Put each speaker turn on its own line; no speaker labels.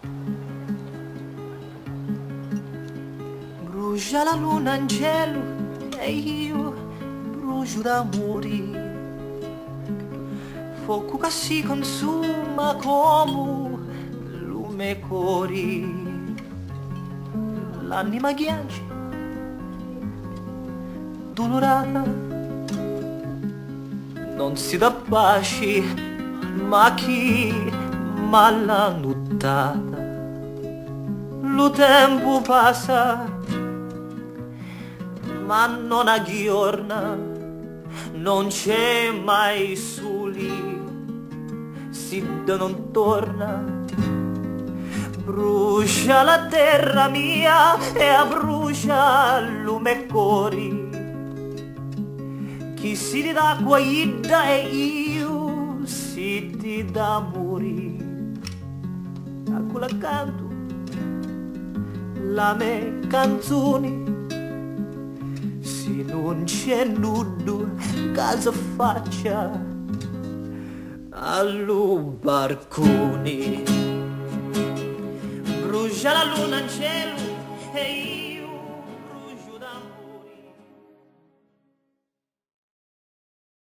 Brucia la luna in cielo e io brucio d'amore. Fuoco che si consuma come lume cori. L'anima ghiaccia, dolorata, non si dà pace, ma chi m'ha nottata. Lo tempo passa, ma non aggiorna, non c'è mai soli, si non torna. Brucia la terra mia e abbrucia lume cori. Chi si dà guaida e io si ti dà morì. A quella canto la me canzoni. Se non c'è nudo casa faccia allo barcone. Brucia la luna in cielo e io